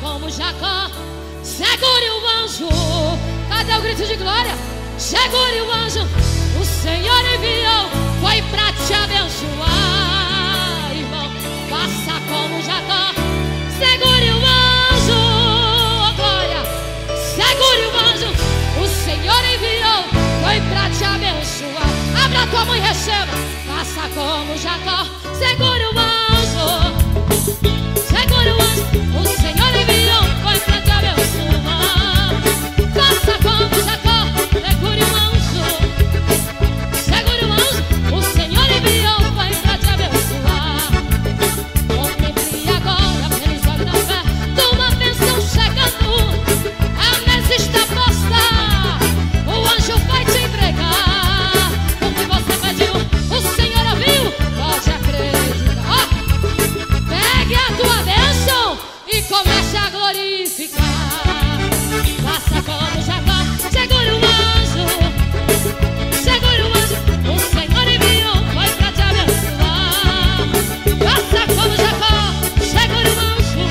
como Jacó. Segure o anjo. Cadê o grito de glória? Segure o anjo. O Senhor enviou, foi pra te abençoar, irmão. Faça como Jacó. Segure o anjo, oh glória. Segure o anjo. O Senhor enviou, foi pra te abençoar. Abra a tua mão e receba. Faça como Jacó. Segure o anjo. Segure o anjo. O Senhor enviou, foi pra te abençoar. Faça como Jacó. Segure o anjo. Segure o anjo. O Senhor enviou, foi pra te abençoar. Contemple agora pelos olhos da fé de uma bênção chegando. A mesa está posta. O anjo vai te entregar o que você pediu. O Senhor ouviu, pode acreditar. Pegue a tua bênção e comece a glorificar. Faça como Jacó. Segure o anjo. Segure o anjo. O Senhor enviou, foi pra te abençoar. Faça como Jacó. Segure o anjo.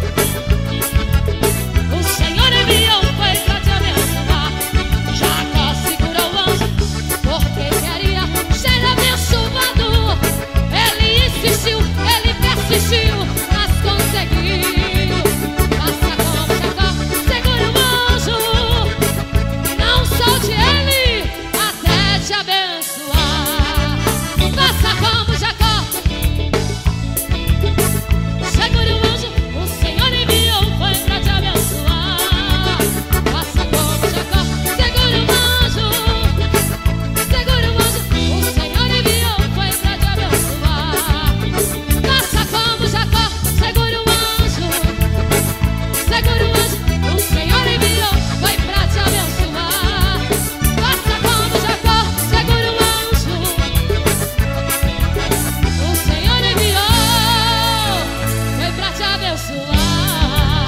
O Senhor enviou, foi pra te abençoar. Jacó segurou o anjo porque queria ser abençoado. Ele insistiu, ele persistiu, mas conseguiu. Faça como Jacó. Segure o anjo. Não solte ele até te abençoar. Faça como Jacó. Segure o anjo. O Senhor enviou, foi pra te abençoar. Faça como Jacó. Segure o anjo. Segure o anjo. O Senhor enviou, foi pra te abençoar. Faça como Jacó. Segure o anjo. Segure o anjo. O Senhor enviou, foi pra te abençoar. Faça como Jacó. Segure o anjo. O Senhor enviou, foi pra te abençoar.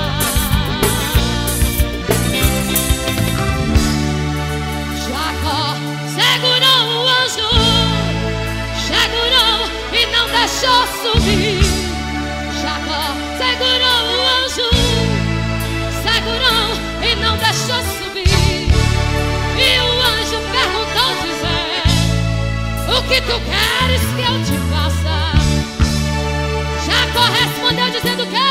Jacó segurou o anjo. Segurou e não deixou subir. Jacó segurou o anjo. Segurou e não deixou subir. E o anjo perguntou dizendo: o que tu queres que eu te faça? Jacó respondeu dizendo que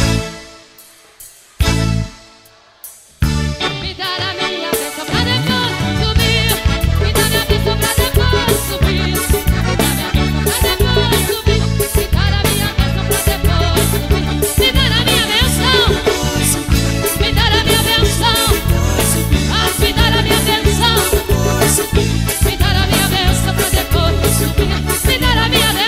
me dar a minha bênção pra depois subir. Me dar minha bênção pra depois subir. Me dar minha bênção pra depois subir. Me dar a minha bênção pra depois subir. Me dar a minha bênção. Me dar a minha bênção. Ah, me dar a minha bênção. Me dar a minha bênção pra depois subir. Me dar a minha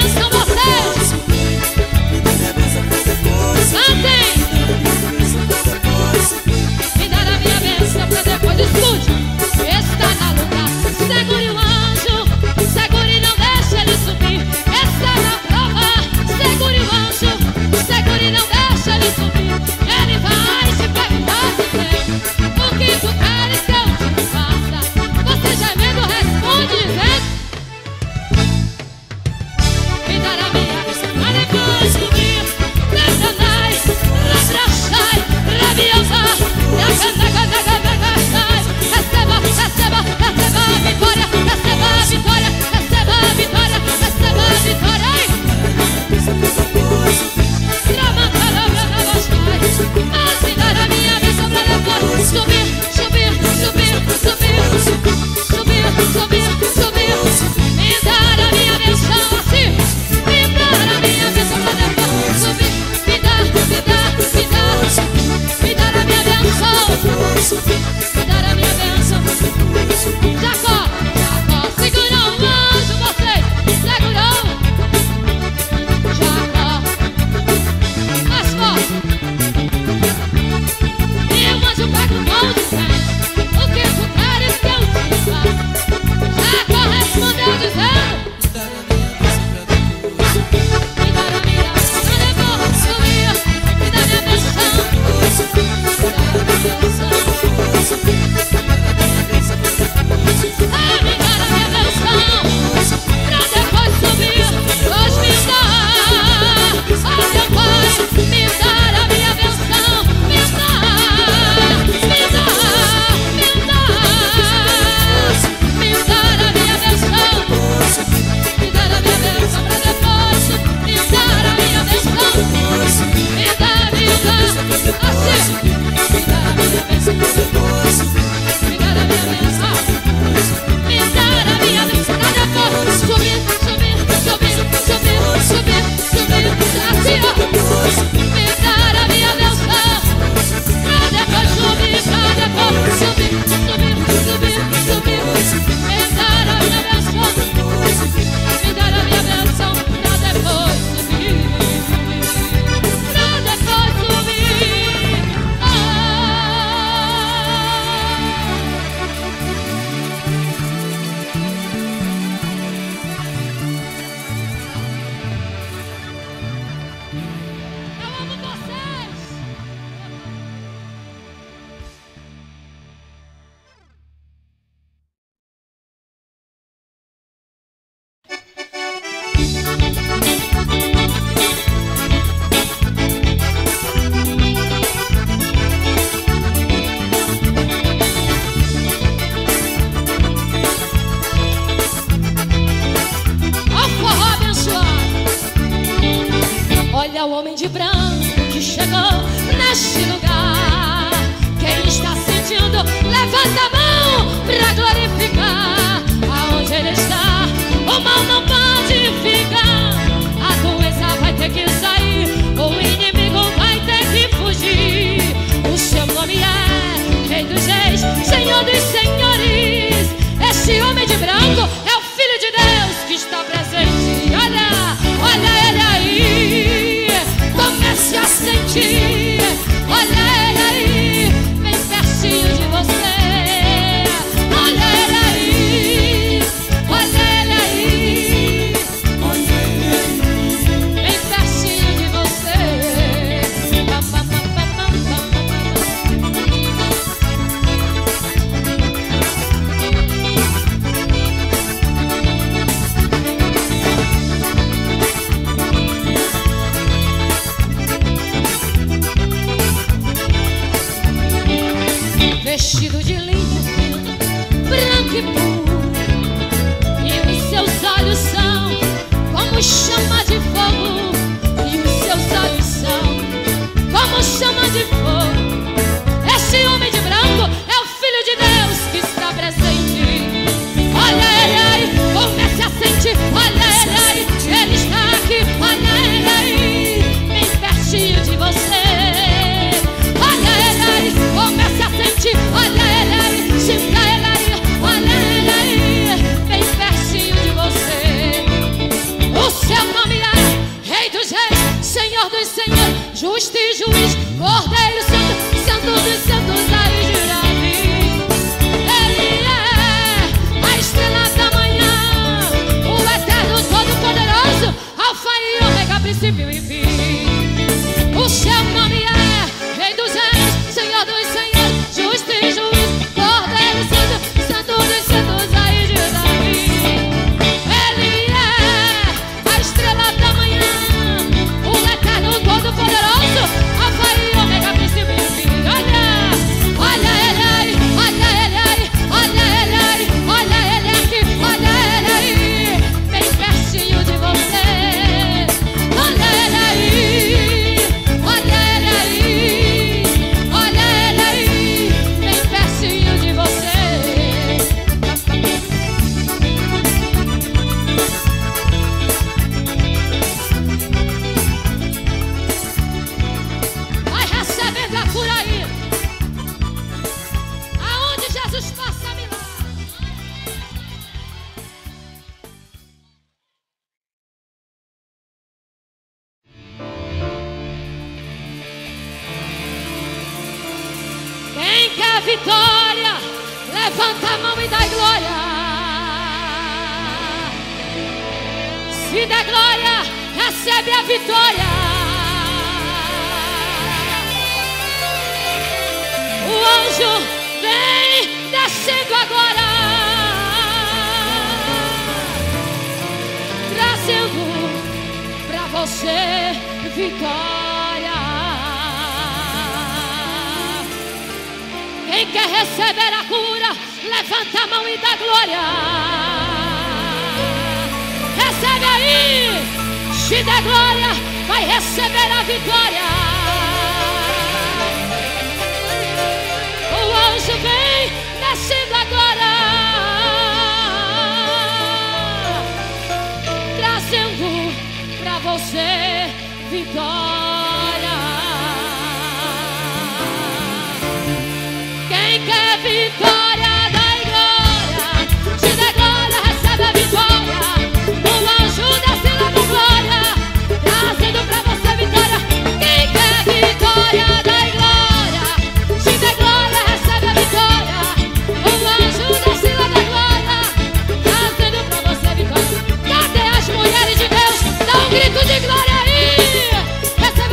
Olha o homem de branco que chegou neste lugar. Quem está sentindo, levanta a mão pra glorificar. Aonde ele está, o mal não pode ficar. A doença vai ter que sair, o inimigo vai ter que fugir. O seu nome é Rei dos Reis, Senhor dos Senhores. Este homem de branco é o Filho de Deus que está presente. Olha, olha ele aí, comece a sentir. Olha ele aí, bem pertinho de você. Olha ele aí, olha ele aí, bem pertinho de você. Pam, pam, pam, pam, pam, vestido de linho branco e puro, e os seus olhos são como chama de fogo. E os seus olhos são como chama de fogo. Este homem de branco é o Filho de Deus que está presente. Olha ele aí, comece a sentir. Olha ele aí, ele está aqui. Olha ele aí, bem pertinho de você. Olha ele aí, comece a sentir. Olha ele aí, sinta ele aí. Olha ele aí, bem pertinho de você. O seu nome é Rei dos Reis, Senhor dos Senhores, Justo e Juiz, Cordeiro Santo, Santo dos Santos, aí de Davi. Ele é a estrela da manhã, o eterno todo-poderoso, Alfa e Ômega, princípio e fim. O seu nome é Rei dos Reis, Senhor dos Senhores, Justo e Juiz, Cordeiro Santo, Santo dos Santos, aí de Davi. Ele é a estrela da manhã, o eterno todo-poderoso, Alfa e Ômega, princípio e fim. Olha, olha ele aí, olha ele aí, olha ele aí, olha ele aqui, olha ele aí, bem pertinho de você. Olha ele aí, olha ele aí, olha ele aí, bem pertinho de você. Vai recebendo a cura aí. Aonde Jesus passa milagre. Quem quer vitória, levanta a mão e dá glória. Se der glória, recebe a vitória. O anjo vem descendo agora, trazendo pra você vitória. Quem quer receber a cura, levanta a mão e dá glória. Recebe aí, se der glória, vai receber a vitória. O anjo vem descendo agora, trazendo pra você vitória. Quem quer vitória, dá glória. Se der glória, recebe a vitória. O anjo descendo a glória, trazendo pra você vitória. Quem quer vitória, dá glória. Se der glória, recebe a vitória. O anjo descendo a glória, trazendo pra você vitória. Cadê as mulheres de Deus? Dá um grito de glória aí. Recebe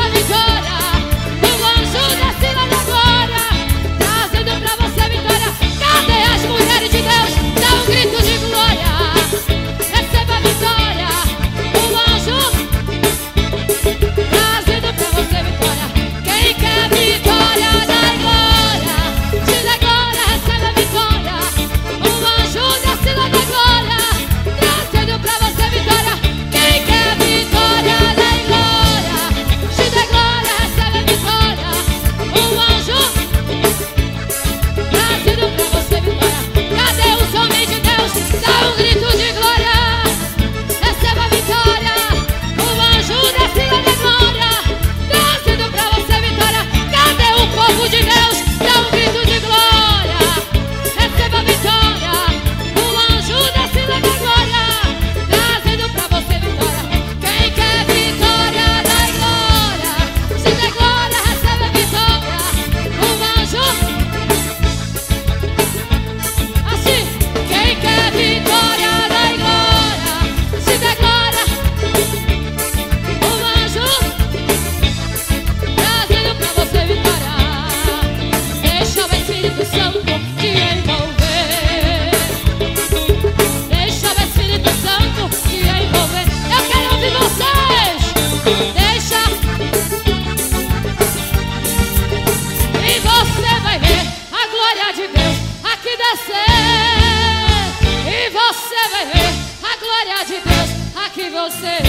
glória de Deus aqui você.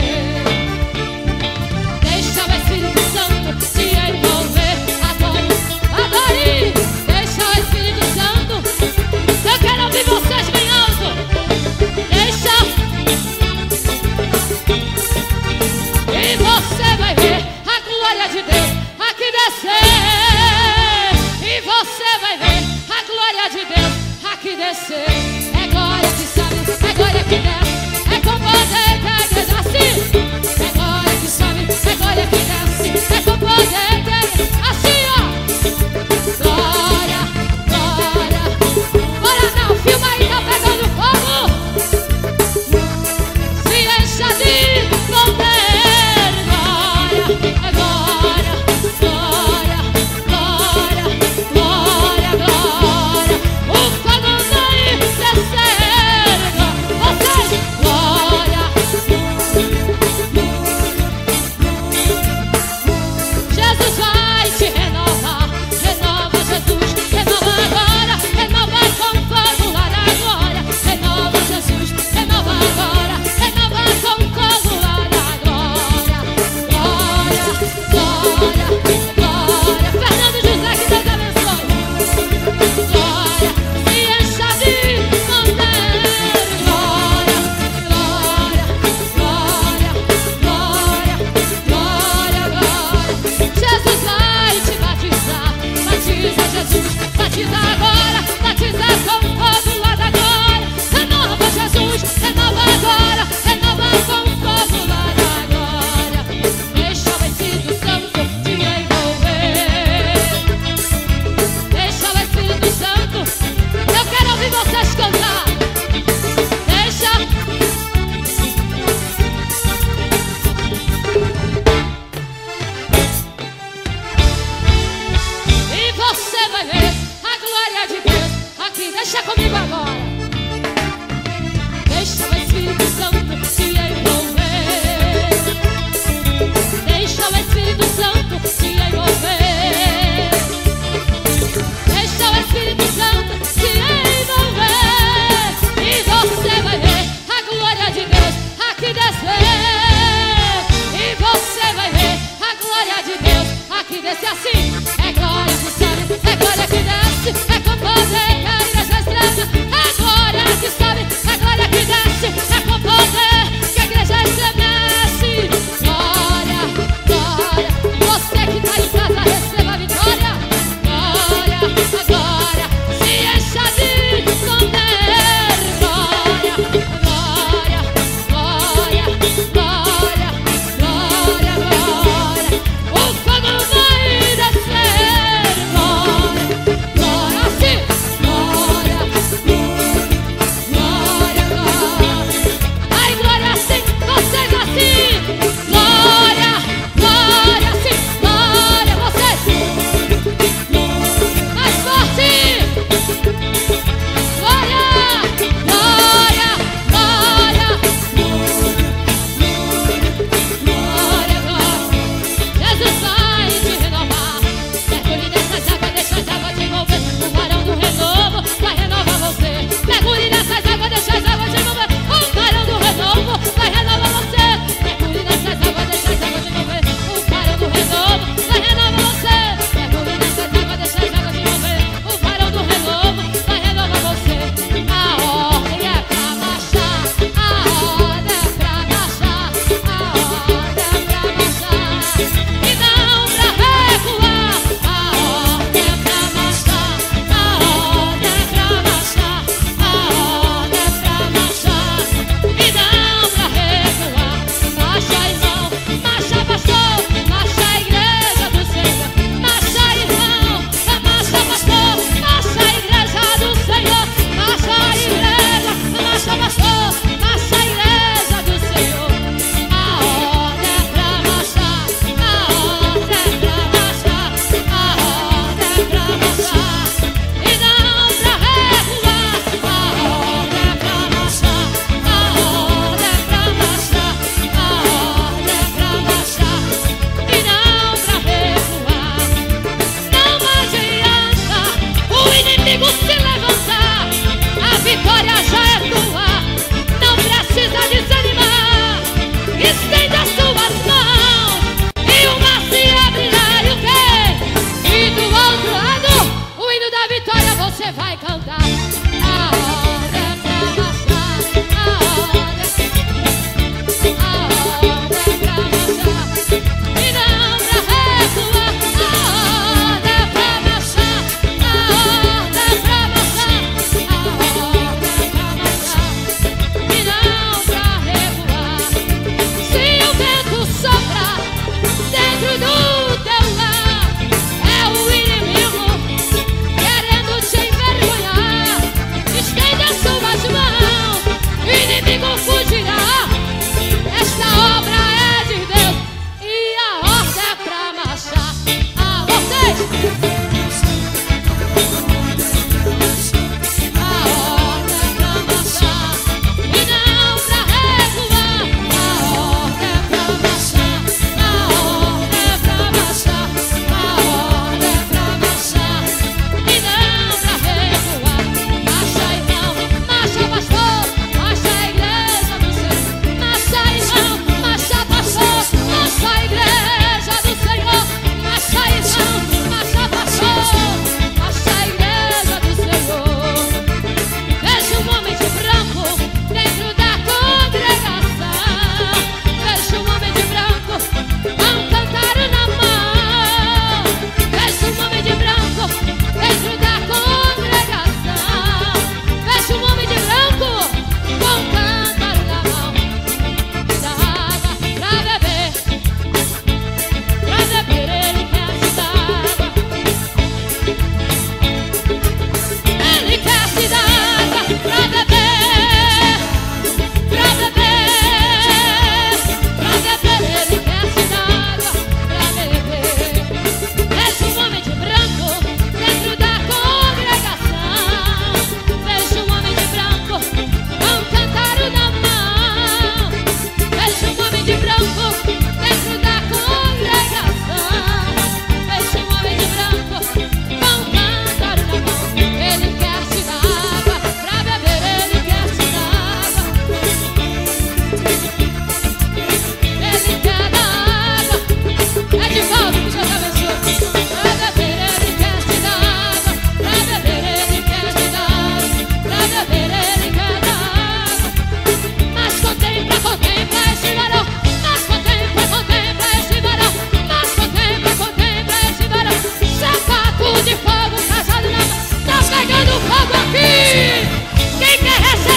Deixa o Espírito Santo te envolver. Adore, deixa o Espírito Santo. Eu quero ouvir vocês bem alto. Deixa. E você vai ver a glória de Deus aqui descer. E você vai ver a glória de Deus aqui descer. É glória que sobe, é glória que desce, é com poder que a igreja se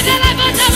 Pode levantar